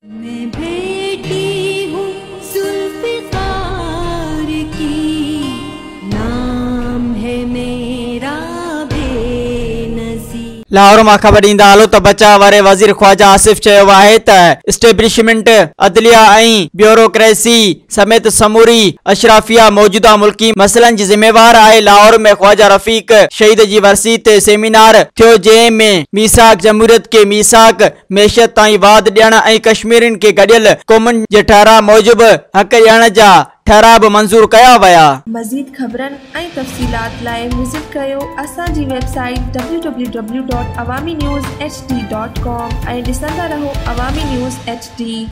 मैं बेटी हूँ जुल्फ़िकार की, नाम है मेरा बेनज़ीर। लाहौर मां ख़बर ॾींदा हलो त बचाव वारे वज़ीर ख्वाजा आसिफ चयो आहे त इस्टेब्लिशमेंट अदलिया ऐं ब्यूरोक्रेसी समेत समूरी अशराफिया मौजूदा मुल्की मसइलनि जी ज़िम्मेवार आहे। लाहौर में ख्वाजा रफ़ीक शहीद जी वरसी ते सेमिनार थियो, जंहिं में मीसाक जमहूरियत के मीसाक मैशत ताईं वाद ॾियण ऐं कश्मीरियुनि खे गॾियल क़ौमुनि जे ठहराव मूजिबि हक़ ॾियण जा ठहराव मंज़ूर कया विया। मज़ीद ख़बरनि ऐं तफ़सीलात लाइ विज़िट कयो असांजी वेबसाइट www.awamiNewsHD.com ऐं ॾिसंदा रहो अवामी न्यूज़ HD।